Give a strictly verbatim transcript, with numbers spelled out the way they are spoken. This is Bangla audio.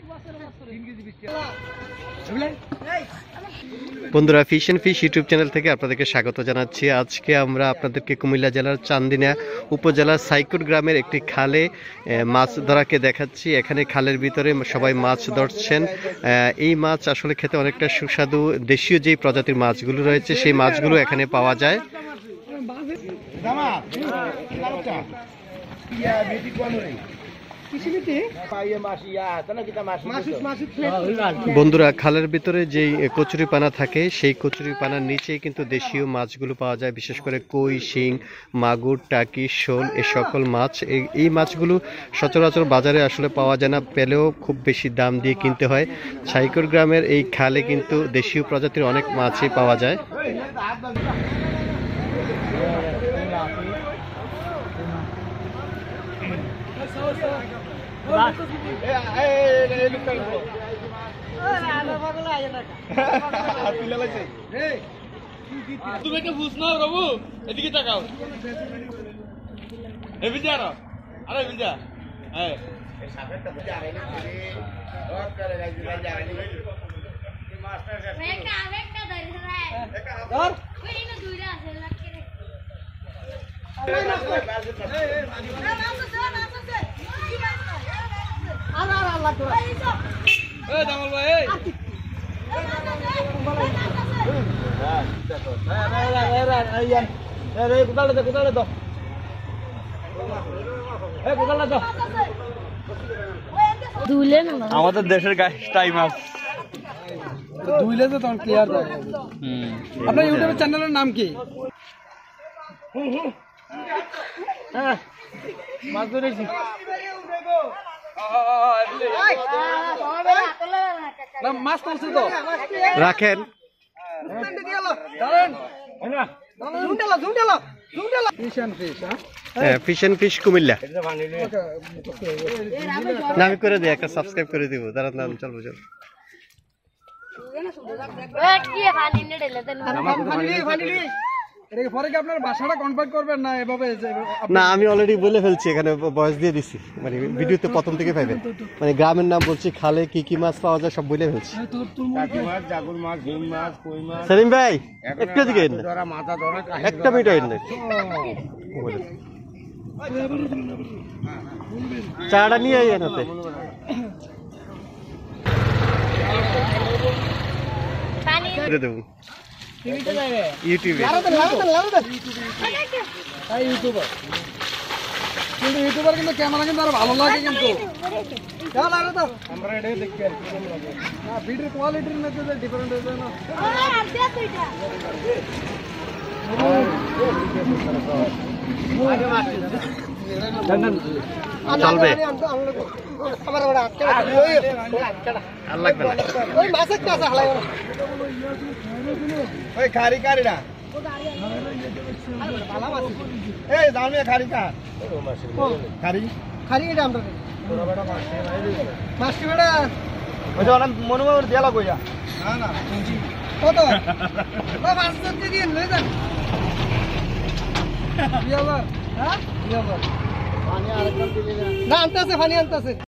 বন্ধুরা fish and fish YouTube channel থেকে আপনাদেরকে স্বাগত জানাচ্ছি। আজকে আমরা আপনাদেরকে কুমিল্লা জেলার চান্দিনা উপজেলার সাইকুট গ্রামের একটি খালে মাছ ধরাকে দেখাচ্ছি। এখানে খালের ভিতরে সবাই মাছ ধরছেন। এই মাছ আসলে খেতে অনেকটা সুস্বাদু। দেশীয় যেই প্রজাতির মাছগুলো রয়েছে সেই মাছগুলো এখানে পাওয়া যায়। বন্ধুরা খালের ভিতরে যেই কচুরি পানা থাকে সেই কচুরি পানার নিচেই কিন্তু দেশীয় মাছগুলো পাওয়া যায়, বিশেষ করে কই, শিং, মাগুর, টাকি, শোল এ সকল মাছ। এই মাছগুলো সচরাচর বাজারে আসলে পাওয়া যায় না, পেলেও খুব বেশি দাম দিয়ে কিনতে হয়। সাইকুট গ্রামের এই খালে কিন্তু দেশীয় প্রজাতির অনেক মাছই পাওয়া যায়। তুমি একটা বুঝ না বাবু, এদিকে তাকাও। এ বিজার আরে বিজা হ্যাঁ আমাদের দেশের টাইম মাছ দুইলে তো তখন ক্লিয়ার যায়। আপনার ইউটিউব চ্যানেলের নাম কি? মাছ ধরেছি মাছ তুলছি তো রাখেন। ফিশ এন্ড ফিশ কুমিল্লা নাম করে দিই, একটা সাবস্ক্রাইব করে দিব। দাঁড়ান দাঁড়ান চলবো চল। না আমি অলরেডি বলে ফেলছি, এখানে বয়স দিয়ে দিছি, মানে ভিডিওতে প্রথম থেকে পাইবেন। মানে গ্রামের নাম বলছি, খালে কি কি মাছ পাওয়া যায় সব বলে ফেলছি। সেলিম ভাই একটু দিকে একটা মিনিট চাটা নিয়ে আইয়েন হাতে। দেবো ইউটিউবে কিন্তু ইউটিউবার কিন্তু ক্যামেরা কিন্তু আরো ভালো লাগে। কিন্তু ভিডিও কোয়ালিটির মধ্যে ডিফারেন্ট হয়ে যায় না। চলবে আর লাগবে না। ওই খারি কারি না এই দামিয়া খারি কা খারি খারি এটা আমরা মাছটি বেড়া ওই যে অনেক মনোভাব দিয়ে লাগো যা না না কত মাছ ধরতে দিয়ে লয়ে যান বিয়াবার হ্যাঁ বিয়াবার পানি আরেকবার দিলি না আনতেছে পানি আনতেছে।